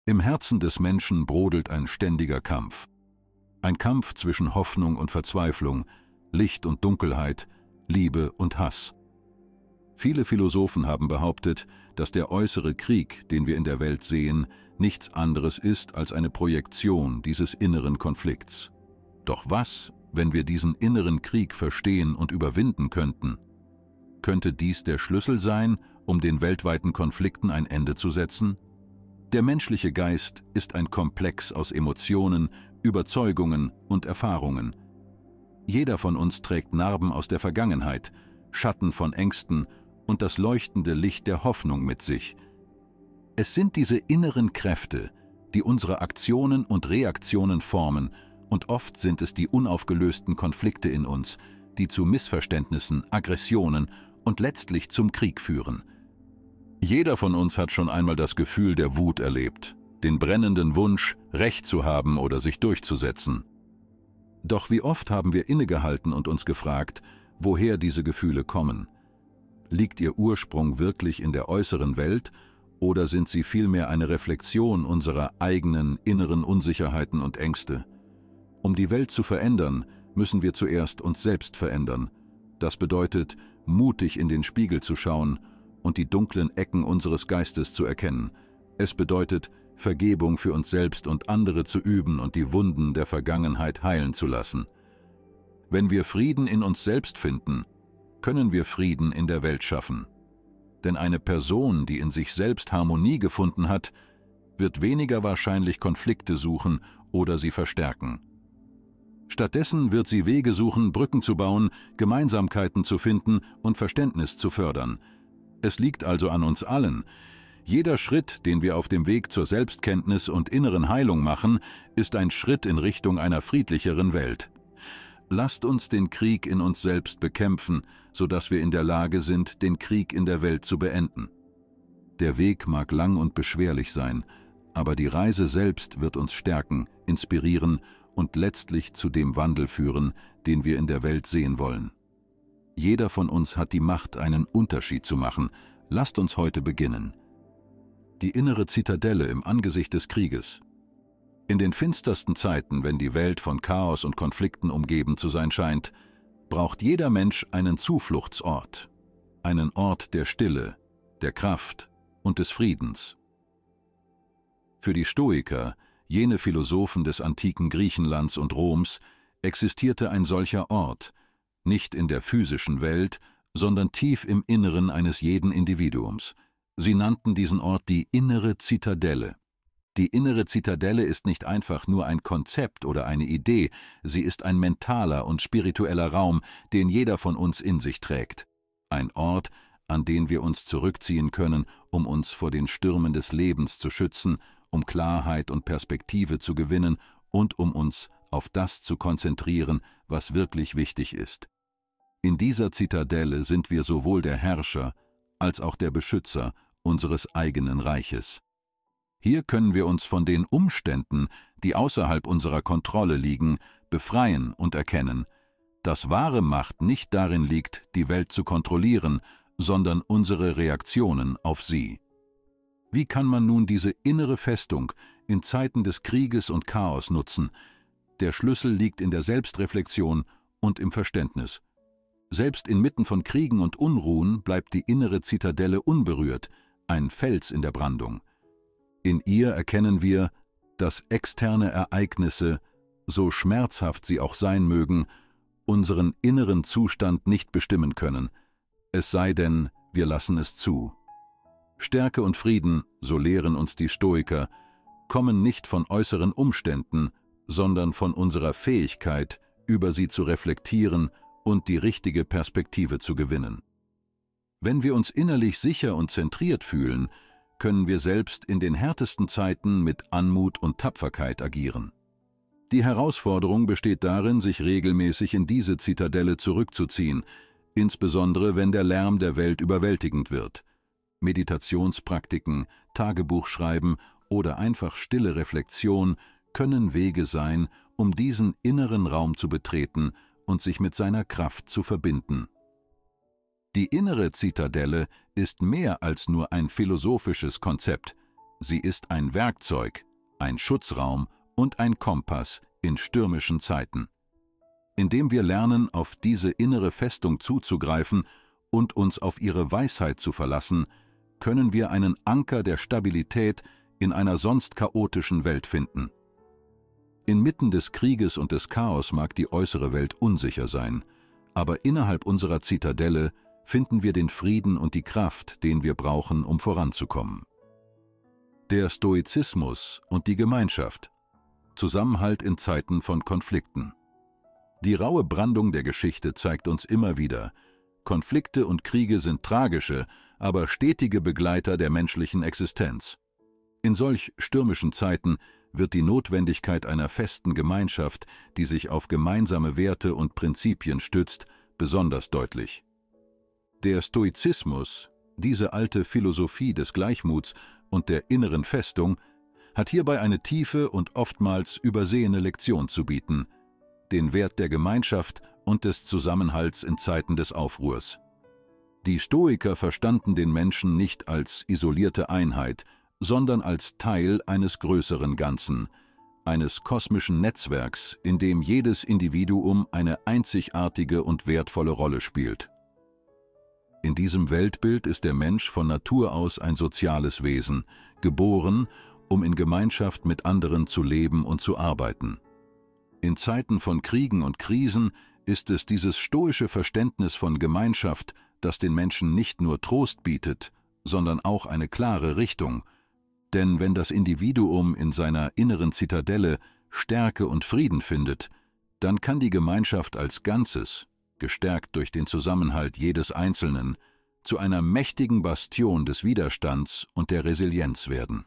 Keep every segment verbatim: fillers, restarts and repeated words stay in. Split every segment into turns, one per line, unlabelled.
Im Herzen des Menschen brodelt ein ständiger Kampf. Ein Kampf zwischen Hoffnung und Verzweiflung, Licht und Dunkelheit, Liebe und Hass. Viele Philosophen haben behauptet, dass der äußere Krieg, den wir in der Welt sehen, nichts anderes ist als eine Projektion dieses inneren Konflikts. Doch was, wenn wir diesen inneren Krieg verstehen und überwinden könnten? Könnte dies der Schlüssel sein, um den weltweiten Konflikten ein Ende zu setzen? Der menschliche Geist ist ein Komplex aus Emotionen, Überzeugungen und Erfahrungen. Jeder von uns trägt Narben aus der Vergangenheit, Schatten von Ängsten und das leuchtende Licht der Hoffnung mit sich. Es sind diese inneren Kräfte, die unsere Aktionen und Reaktionen formen, und oft sind es die unaufgelösten Konflikte in uns, die zu Missverständnissen, Aggressionen und letztlich zum Krieg führen. Jeder von uns hat schon einmal das Gefühl der Wut erlebt, den brennenden Wunsch, Recht zu haben oder sich durchzusetzen. Doch wie oft haben wir innegehalten und uns gefragt, woher diese Gefühle kommen? Liegt ihr Ursprung wirklich in der äußeren Welt oder sind sie vielmehr eine Reflexion unserer eigenen inneren Unsicherheiten und Ängste? Um die Welt zu verändern, müssen wir zuerst uns selbst verändern. Das bedeutet, mutig in den Spiegel zu schauen und die dunklen Ecken unseres Geistes zu erkennen. Es bedeutet, Vergebung für uns selbst und andere zu üben und die Wunden der Vergangenheit heilen zu lassen. Wenn wir Frieden in uns selbst finden, können wir Frieden in der Welt schaffen. Denn eine Person, die in sich selbst Harmonie gefunden hat, wird weniger wahrscheinlich Konflikte suchen oder sie verstärken. Stattdessen wird sie Wege suchen, Brücken zu bauen, Gemeinsamkeiten zu finden und Verständnis zu fördern. Es liegt also an uns allen. Jeder Schritt, den wir auf dem Weg zur Selbstkenntnis und inneren Heilung machen, ist ein Schritt in Richtung einer friedlicheren Welt. Lasst uns den Krieg in uns selbst bekämpfen, sodass wir in der Lage sind, den Krieg in der Welt zu beenden. Der Weg mag lang und beschwerlich sein, aber die Reise selbst wird uns stärken, inspirieren und letztlich zu dem Wandel führen, den wir in der Welt sehen wollen. Jeder von uns hat die Macht, einen Unterschied zu machen. Lasst uns heute beginnen. Die innere Zitadelle im Angesicht des Krieges. In den finstersten Zeiten, wenn die Welt von Chaos und Konflikten umgeben zu sein scheint, braucht jeder Mensch einen Zufluchtsort, einen Ort der Stille, der Kraft und des Friedens. Für die Stoiker, jene Philosophen des antiken Griechenlands und Roms, existierte ein solcher Ort, nicht in der physischen Welt, sondern tief im Inneren eines jeden Individuums. Sie nannten diesen Ort die innere Zitadelle. Die innere Zitadelle ist nicht einfach nur ein Konzept oder eine Idee, sie ist ein mentaler und spiritueller Raum, den jeder von uns in sich trägt. Ein Ort, an den wir uns zurückziehen können, um uns vor den Stürmen des Lebens zu schützen, um Klarheit und Perspektive zu gewinnen und um uns auf das zu konzentrieren, was wirklich wichtig ist. In dieser Zitadelle sind wir sowohl der Herrscher als auch der Beschützer unseres eigenen Reiches. Hier können wir uns von den Umständen, die außerhalb unserer Kontrolle liegen, befreien und erkennen, dass wahre Macht nicht darin liegt, die Welt zu kontrollieren, sondern unsere Reaktionen auf sie. Wie kann man nun diese innere Festung in Zeiten des Krieges und Chaos nutzen? Der Schlüssel liegt in der Selbstreflexion und im Verständnis. Selbst inmitten von Kriegen und Unruhen bleibt die innere Zitadelle unberührt, ein Fels in der Brandung. In ihr erkennen wir, dass externe Ereignisse, so schmerzhaft sie auch sein mögen, unseren inneren Zustand nicht bestimmen können, es sei denn, wir lassen es zu. Stärke und Frieden, so lehren uns die Stoiker, kommen nicht von äußeren Umständen, sondern von unserer Fähigkeit, über sie zu reflektieren und die richtige Perspektive zu gewinnen. Wenn wir uns innerlich sicher und zentriert fühlen, können wir selbst in den härtesten Zeiten mit Anmut und Tapferkeit agieren. Die Herausforderung besteht darin, sich regelmäßig in diese Zitadelle zurückzuziehen, insbesondere wenn der Lärm der Welt überwältigend wird. Meditationspraktiken, Tagebuchschreiben oder einfach stille Reflexion können Wege sein, um diesen inneren Raum zu betreten und sich mit seiner Kraft zu verbinden. Die innere Zitadelle ist mehr als nur ein philosophisches Konzept. Sie ist ein Werkzeug, ein Schutzraum und ein Kompass in stürmischen Zeiten. Indem wir lernen, auf diese innere Festung zuzugreifen und uns auf ihre Weisheit zu verlassen, können wir einen Anker der Stabilität in einer sonst chaotischen Welt finden. Inmitten des Krieges und des Chaos mag die äußere Welt unsicher sein, aber innerhalb unserer Zitadelle finden wir den Frieden und die Kraft, den wir brauchen, um voranzukommen. Der Stoizismus und die Gemeinschaft. Zusammenhalt in Zeiten von Konflikten. Die raue Brandung der Geschichte zeigt uns immer wieder, Konflikte und Kriege sind tragische, aber stetige Begleiter der menschlichen Existenz. In solch stürmischen Zeiten wird die Notwendigkeit einer festen Gemeinschaft, die sich auf gemeinsame Werte und Prinzipien stützt, besonders deutlich. Der Stoizismus, diese alte Philosophie des Gleichmuts und der inneren Festung, hat hierbei eine tiefe und oftmals übersehene Lektion zu bieten: den Wert der Gemeinschaft und des Zusammenhalts in Zeiten des Aufruhrs. Die Stoiker verstanden den Menschen nicht als isolierte Einheit, sondern als Teil eines größeren Ganzen, eines kosmischen Netzwerks, in dem jedes Individuum eine einzigartige und wertvolle Rolle spielt. In diesem Weltbild ist der Mensch von Natur aus ein soziales Wesen, geboren, um in Gemeinschaft mit anderen zu leben und zu arbeiten. In Zeiten von Kriegen und Krisen ist es dieses stoische Verständnis von Gemeinschaft, das den Menschen nicht nur Trost bietet, sondern auch eine klare Richtung. Denn wenn das Individuum in seiner inneren Zitadelle Stärke und Frieden findet, dann kann die Gemeinschaft als Ganzes, gestärkt durch den Zusammenhalt jedes Einzelnen, zu einer mächtigen Bastion des Widerstands und der Resilienz werden.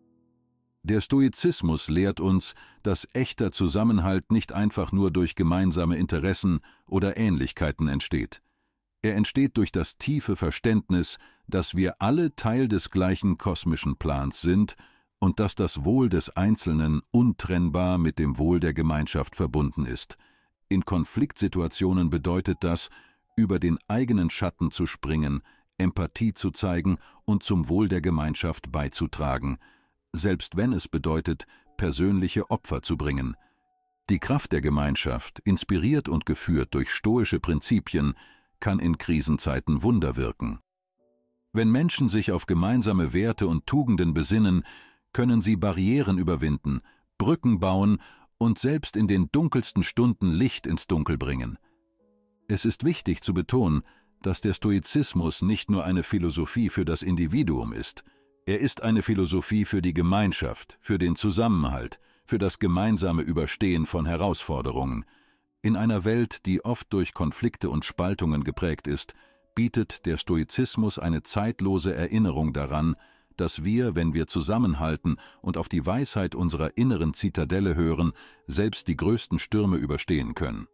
Der Stoizismus lehrt uns, dass echter Zusammenhalt nicht einfach nur durch gemeinsame Interessen oder Ähnlichkeiten entsteht. Er entsteht durch das tiefe Verständnis, dass wir alle Teil des gleichen kosmischen Plans sind und dass das Wohl des Einzelnen untrennbar mit dem Wohl der Gemeinschaft verbunden ist. In Konfliktsituationen bedeutet das, über den eigenen Schatten zu springen, Empathie zu zeigen und zum Wohl der Gemeinschaft beizutragen, selbst wenn es bedeutet, persönliche Opfer zu bringen. Die Kraft der Gemeinschaft, inspiriert und geführt durch stoische Prinzipien, kann in Krisenzeiten Wunder wirken. Wenn Menschen sich auf gemeinsame Werte und Tugenden besinnen, können sie Barrieren überwinden, Brücken bauen und selbst in den dunkelsten Stunden Licht ins Dunkel bringen. Es ist wichtig zu betonen, dass der Stoizismus nicht nur eine Philosophie für das Individuum ist. Er ist eine Philosophie für die Gemeinschaft, für den Zusammenhalt, für das gemeinsame Überstehen von Herausforderungen. In einer Welt, die oft durch Konflikte und Spaltungen geprägt ist, bietet der Stoizismus eine zeitlose Erinnerung daran, dass wir, wenn wir zusammenhalten und auf die Weisheit unserer inneren Zitadelle hören, selbst die größten Stürme überstehen können.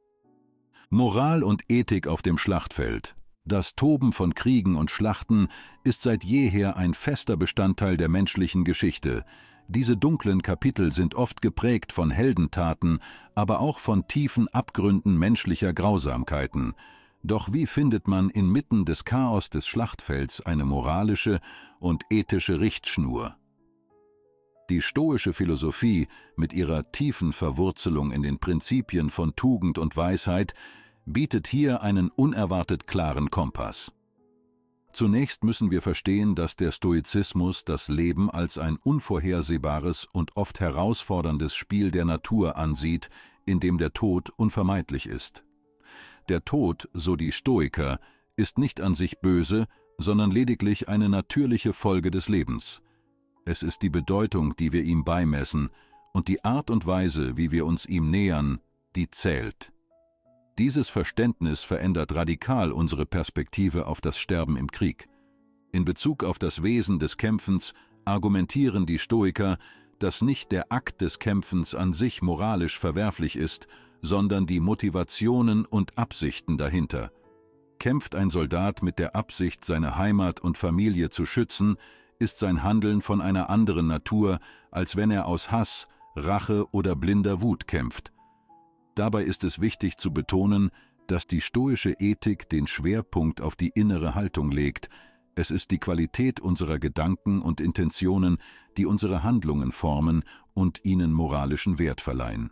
Moral und Ethik auf dem Schlachtfeld. Das Toben von Kriegen und Schlachten ist seit jeher ein fester Bestandteil der menschlichen Geschichte. Diese dunklen Kapitel sind oft geprägt von Heldentaten, aber auch von tiefen Abgründen menschlicher Grausamkeiten. Doch wie findet man inmitten des Chaos des Schlachtfelds eine moralische und ethische Richtschnur? Die stoische Philosophie mit ihrer tiefen Verwurzelung in den Prinzipien von Tugend und Weisheit bietet hier einen unerwartet klaren Kompass. Zunächst müssen wir verstehen, dass der Stoizismus das Leben als ein unvorhersehbares und oft herausforderndes Spiel der Natur ansieht, in dem der Tod unvermeidlich ist. Der Tod, so die Stoiker, ist nicht an sich böse, sondern lediglich eine natürliche Folge des Lebens. Es ist die Bedeutung, die wir ihm beimessen, und die Art und Weise, wie wir uns ihm nähern, die zählt. Dieses Verständnis verändert radikal unsere Perspektive auf das Sterben im Krieg. In Bezug auf das Wesen des Kämpfens argumentieren die Stoiker, dass nicht der Akt des Kämpfens an sich moralisch verwerflich ist, sondern die Motivationen und Absichten dahinter. Kämpft ein Soldat mit der Absicht, seine Heimat und Familie zu schützen, ist sein Handeln von einer anderen Natur, als wenn er aus Hass, Rache oder blinder Wut kämpft. Dabei ist es wichtig zu betonen, dass die stoische Ethik den Schwerpunkt auf die innere Haltung legt, Es ist die Qualität unserer Gedanken und Intentionen, die unsere Handlungen formen und ihnen moralischen Wert verleihen.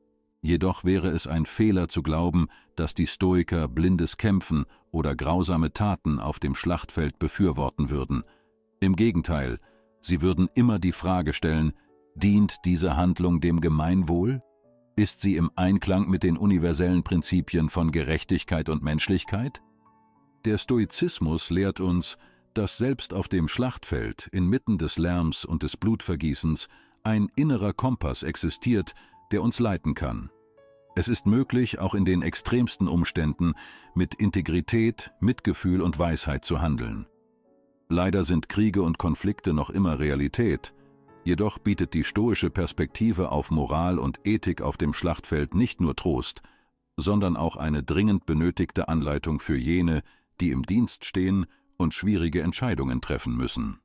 Jedoch wäre es ein Fehler zu glauben, dass die Stoiker blindes Kämpfen oder grausame Taten auf dem Schlachtfeld befürworten würden. Im Gegenteil, sie würden immer die Frage stellen: Dient diese Handlung dem Gemeinwohl? Ist sie im Einklang mit den universellen Prinzipien von Gerechtigkeit und Menschlichkeit? Der Stoizismus lehrt uns, dass selbst auf dem Schlachtfeld, inmitten des Lärms und des Blutvergießens, ein innerer Kompass existiert, der uns leiten kann. Es ist möglich, auch in den extremsten Umständen mit Integrität, Mitgefühl und Weisheit zu handeln. Leider sind Kriege und Konflikte noch immer Realität. Jedoch bietet die stoische Perspektive auf Moral und Ethik auf dem Schlachtfeld nicht nur Trost, sondern auch eine dringend benötigte Anleitung für jene, die im Dienst stehen und schwierige Entscheidungen treffen müssen.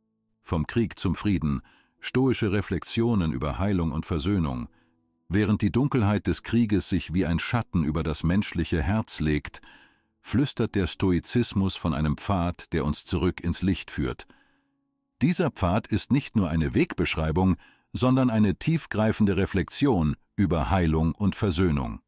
Vom Krieg zum Frieden, stoische Reflexionen über Heilung und Versöhnung. Während die Dunkelheit des Krieges sich wie ein Schatten über das menschliche Herz legt, flüstert der Stoizismus von einem Pfad, der uns zurück ins Licht führt. Dieser Pfad ist nicht nur eine Wegbeschreibung, sondern eine tiefgreifende Reflexion über Heilung und Versöhnung.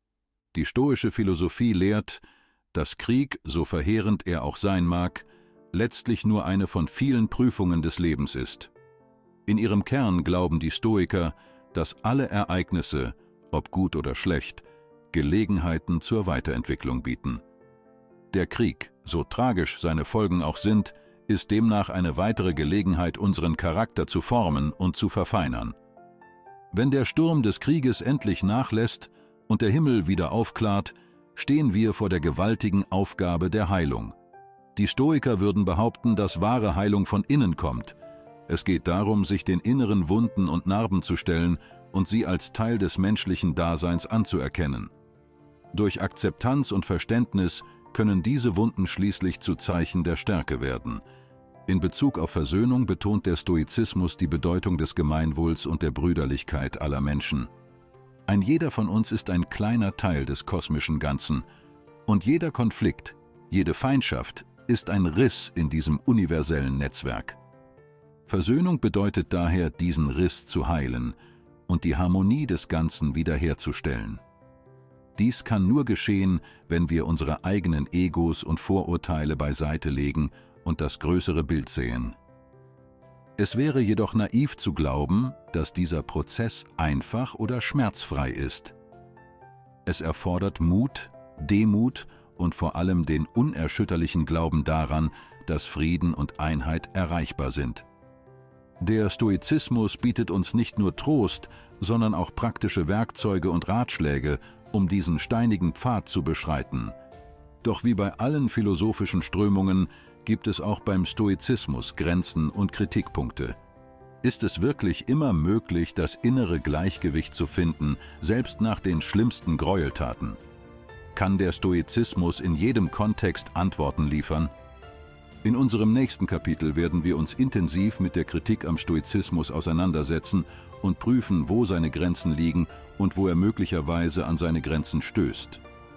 Die stoische Philosophie lehrt, dass Krieg, so verheerend er auch sein mag, letztlich nur eine von vielen Prüfungen des Lebens ist. In ihrem Kern glauben die Stoiker, dass alle Ereignisse, ob gut oder schlecht, Gelegenheiten zur Weiterentwicklung bieten. Der Krieg, so tragisch seine Folgen auch sind, ist demnach eine weitere Gelegenheit, unseren Charakter zu formen und zu verfeinern. Wenn der Sturm des Krieges endlich nachlässt und der Himmel wieder aufklart, stehen wir vor der gewaltigen Aufgabe der Heilung. Die Stoiker würden behaupten, dass wahre Heilung von innen kommt. Es geht darum, sich den inneren Wunden und Narben zu stellen und sie als Teil des menschlichen Daseins anzuerkennen. Durch Akzeptanz und Verständnis können diese Wunden schließlich zu Zeichen der Stärke werden. In Bezug auf Versöhnung betont der Stoizismus die Bedeutung des Gemeinwohls und der Brüderlichkeit aller Menschen. Ein jeder von uns ist ein kleiner Teil des kosmischen Ganzen, und jeder Konflikt, jede Feindschaft ist ein Riss in diesem universellen Netzwerk. Versöhnung bedeutet daher, diesen Riss zu heilen und die Harmonie des Ganzen wiederherzustellen. Dies kann nur geschehen, wenn wir unsere eigenen Egos und Vorurteile beiseite legen und das größere Bild sehen. Es wäre jedoch naiv zu glauben, dass dieser Prozess einfach oder schmerzfrei ist. Es erfordert Mut, Demut und vor allem den unerschütterlichen Glauben daran, dass Frieden und Einheit erreichbar sind. Der Stoizismus bietet uns nicht nur Trost, sondern auch praktische Werkzeuge und Ratschläge, um diesen steinigen Pfad zu beschreiten. Doch wie bei allen philosophischen Strömungen gibt es auch beim Stoizismus Grenzen und Kritikpunkte. Ist es wirklich immer möglich, das innere Gleichgewicht zu finden, selbst nach den schlimmsten Gräueltaten? Kann der Stoizismus in jedem Kontext Antworten liefern? In unserem nächsten Kapitel werden wir uns intensiv mit der Kritik am Stoizismus auseinandersetzen und prüfen, wo seine Grenzen liegen und wo er möglicherweise an seine Grenzen stößt.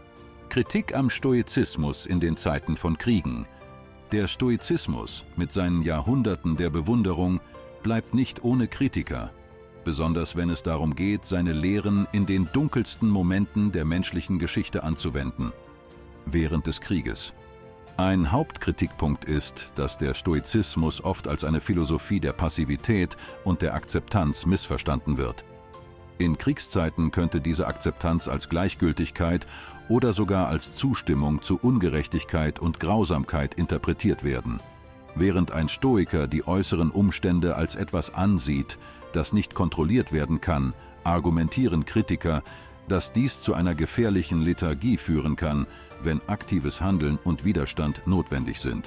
Kritik am Stoizismus in den Zeiten von Kriegen. Der Stoizismus mit seinen Jahrhunderten der Bewunderung bleibt nicht ohne Kritiker, besonders wenn es darum geht, seine Lehren in den dunkelsten Momenten der menschlichen Geschichte anzuwenden, während des Krieges. Ein Hauptkritikpunkt ist, dass der Stoizismus oft als eine Philosophie der Passivität und der Akzeptanz missverstanden wird. In Kriegszeiten könnte diese Akzeptanz als Gleichgültigkeit oder sogar als Zustimmung zu Ungerechtigkeit und Grausamkeit interpretiert werden. Während ein Stoiker die äußeren Umstände als etwas ansieht, das nicht kontrolliert werden kann, argumentieren Kritiker, dass dies zu einer gefährlichen Lethargie führen kann, wenn aktives Handeln und Widerstand notwendig sind.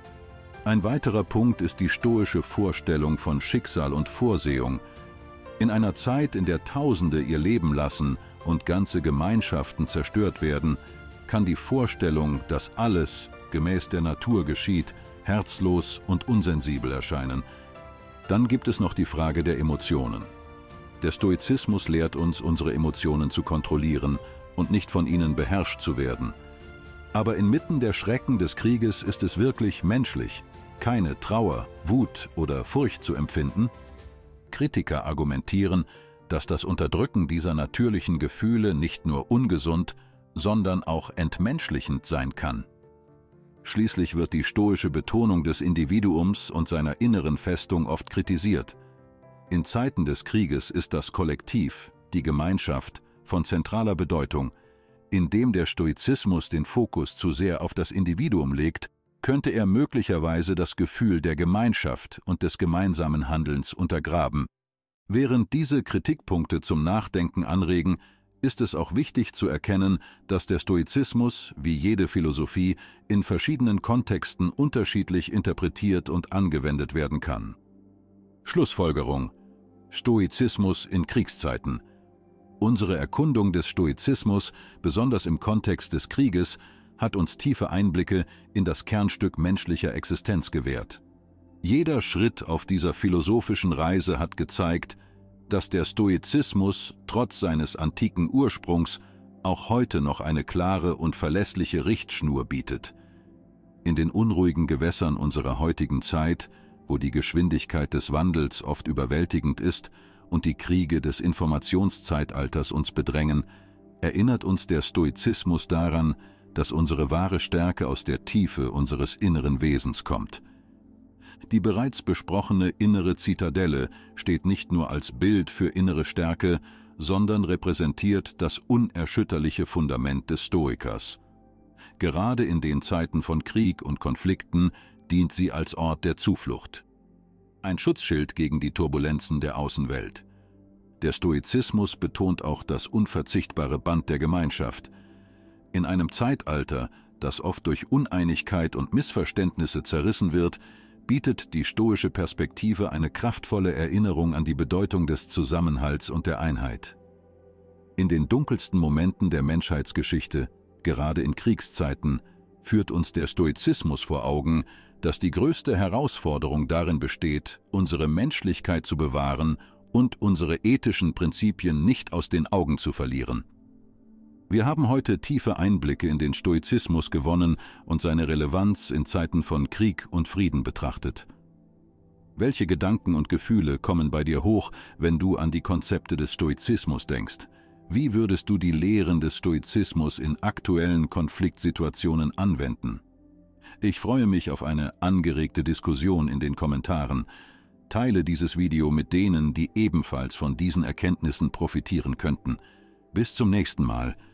Ein weiterer Punkt ist die stoische Vorstellung von Schicksal und Vorsehung. In einer Zeit, in der Tausende ihr Leben lassen und ganze Gemeinschaften zerstört werden, kann die Vorstellung, dass alles gemäß der Natur geschieht, herzlos und unsensibel erscheinen. Dann gibt es noch die Frage der Emotionen. Der Stoizismus lehrt uns, unsere Emotionen zu kontrollieren und nicht von ihnen beherrscht zu werden. Aber inmitten der Schrecken des Krieges ist es wirklich menschlich, keine Trauer, Wut oder Furcht zu empfinden? Kritiker argumentieren, dass das Unterdrücken dieser natürlichen Gefühle nicht nur ungesund, sondern auch entmenschlichend sein kann. Schließlich wird die stoische Betonung des Individuums und seiner inneren Festung oft kritisiert. In Zeiten des Krieges ist das Kollektiv, die Gemeinschaft, von zentraler Bedeutung. Indem der Stoizismus den Fokus zu sehr auf das Individuum legt, könnte er möglicherweise das Gefühl der Gemeinschaft und des gemeinsamen Handelns untergraben. Während diese Kritikpunkte zum Nachdenken anregen, ist es auch wichtig zu erkennen, dass der Stoizismus, wie jede Philosophie, in verschiedenen Kontexten unterschiedlich interpretiert und angewendet werden kann. Schlussfolgerung: Stoizismus in Kriegszeiten. Unsere Erkundung des Stoizismus, besonders im Kontext des Krieges, hat uns tiefe Einblicke in das Kernstück menschlicher Existenz gewährt. Jeder Schritt auf dieser philosophischen Reise hat gezeigt, dass der Stoizismus trotz seines antiken Ursprungs auch heute noch eine klare und verlässliche Richtschnur bietet. In den unruhigen Gewässern unserer heutigen Zeit, wo die Geschwindigkeit des Wandels oft überwältigend ist und die Kriege des Informationszeitalters uns bedrängen, erinnert uns der Stoizismus daran, dass unsere wahre Stärke aus der Tiefe unseres inneren Wesens kommt. Die bereits besprochene innere Zitadelle steht nicht nur als Bild für innere Stärke, sondern repräsentiert das unerschütterliche Fundament des Stoikers. Gerade in den Zeiten von Krieg und Konflikten dient sie als Ort der Zuflucht. Ein Schutzschild gegen die Turbulenzen der Außenwelt. Der Stoizismus betont auch das unverzichtbare Band der Gemeinschaft. In einem Zeitalter, das oft durch Uneinigkeit und Missverständnisse zerrissen wird, bietet die stoische Perspektive eine kraftvolle Erinnerung an die Bedeutung des Zusammenhalts und der Einheit. In den dunkelsten Momenten der Menschheitsgeschichte, gerade in Kriegszeiten, führt uns der Stoizismus vor Augen, dass die größte Herausforderung darin besteht, unsere Menschlichkeit zu bewahren und unsere ethischen Prinzipien nicht aus den Augen zu verlieren. Wir haben heute tiefe Einblicke in den Stoizismus gewonnen und seine Relevanz in Zeiten von Krieg und Frieden betrachtet. Welche Gedanken und Gefühle kommen bei dir hoch, wenn du an die Konzepte des Stoizismus denkst? Wie würdest du die Lehren des Stoizismus in aktuellen Konfliktsituationen anwenden? Ich freue mich auf eine angeregte Diskussion in den Kommentaren. Teile dieses Video mit denen, die ebenfalls von diesen Erkenntnissen profitieren könnten. Bis zum nächsten Mal.